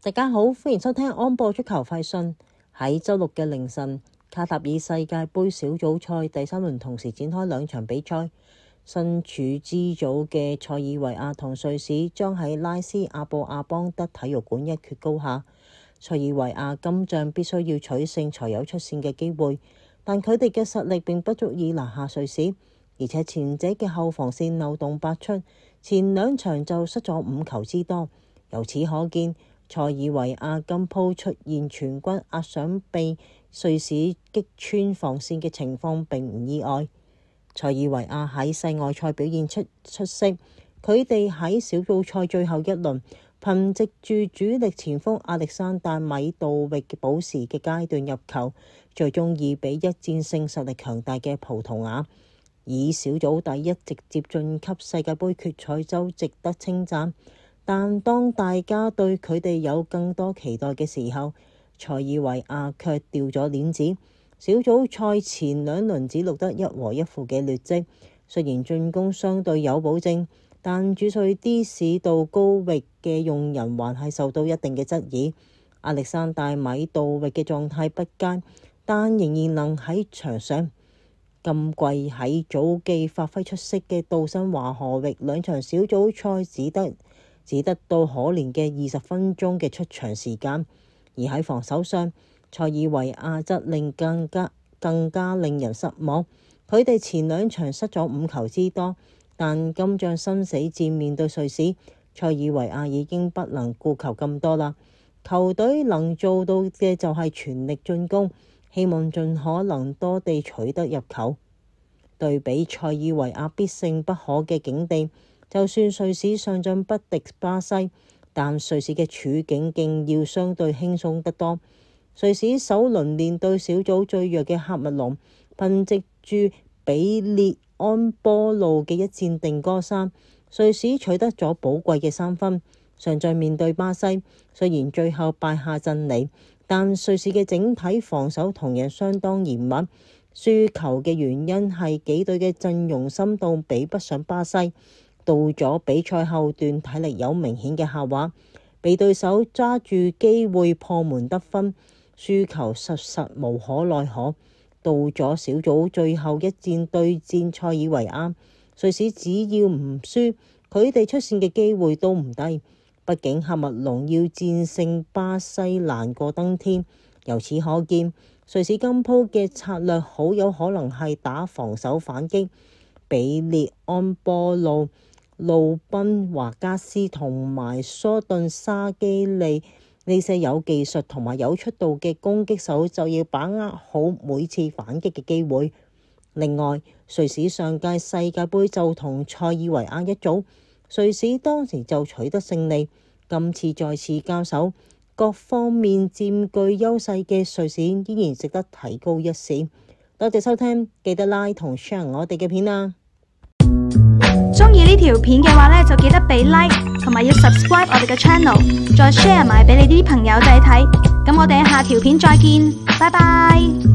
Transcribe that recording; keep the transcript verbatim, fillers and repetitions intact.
大家好，歡迎收聽安播足球快訊。喺周六嘅凌晨，卡塔爾世界盃小組賽第三輪同時展開兩場比賽。身處 G 組嘅塞爾維亞同瑞士將喺拉斯阿布阿邦德體育館一決高下。塞爾維亞今仗必須要取勝才有出線嘅機會，但佢哋嘅實力並不足以拿下瑞士，而且前者嘅後防線漏洞百出，前兩場就失咗五球之多。由此可見，塞爾維亞今鋪出現全軍壓上被瑞士擊穿防線嘅情況並唔意外。塞爾維亞喺世外賽表現出出色，佢哋喺小組賽最後一輪憑藉住主力前鋒亞歷山大米杜域補時嘅階段入球，最終二比一戰勝實力強大嘅葡萄牙，以小組第一直接晉級世界盃決賽周，值得稱讚。但當大家對佢哋有更多期待嘅時候，塞爾維亞卻掉咗鏈子。小組賽前兩輪只錄得一和一負嘅劣績，雖然進攻相對有保證，但主帥 D 史杜高域嘅用人還係受到一定嘅質疑。亞歷山大米杜域嘅狀態不佳，但仍然能喺場上。今季喺祖記發揮出色嘅杜森華河域兩場小組賽只得只得到可憐嘅二十分鐘嘅出場時間，而喺防守上，塞爾維亞則令更加更加令人失望。佢哋前兩場失咗五球之多，但今仗生死戰面對瑞士，塞爾維亞已經不能顧求咁多啦。球隊能做到嘅就係全力進攻，希望盡可能多地取得入球。對比塞爾維亞必勝不可嘅境地，就算瑞士上陣不敵巴西，但瑞士嘅處境竟要相對輕鬆得多。瑞士首輪面對小組最弱嘅喀麥隆，憑藉住比列安波路嘅一戰定江山，瑞士取得咗寶貴嘅三分。上仗面對巴西，雖然最後敗下陣嚟，但瑞士嘅整體防守同樣相當嚴密。輸球嘅原因係幾隊嘅陣容深度比不上巴西。到咗比賽後段，體力有明顯嘅下滑，被對手揸住機會破門得分，輸球實實無可奈何。到咗小組最後一戰對戰塞爾維亞，瑞士只要唔輸，佢哋出線嘅機會都唔低。畢竟喀麥隆要戰勝巴西難過登天。由此可見，瑞士今鋪嘅策略好有可能係打防守反擊。比列安波路、路賓華加斯同埋蘇頓沙基利呢些有技術同埋有出道嘅攻擊手就要把握好每次反擊嘅機會。另外，瑞士上屆世界盃就同塞爾維亞一組，瑞士當時就取得勝利，今次再次交手，各方面佔據優勢嘅瑞士依然值得提高一線。多謝收聽，記得 like 同 share 我哋嘅片啊！ 鍾意呢條片嘅話呢，就記得俾 like 同埋要 subscribe 我哋嘅 channel， 再 share 埋俾你啲朋友仔睇。咁我哋下條片再見，拜拜。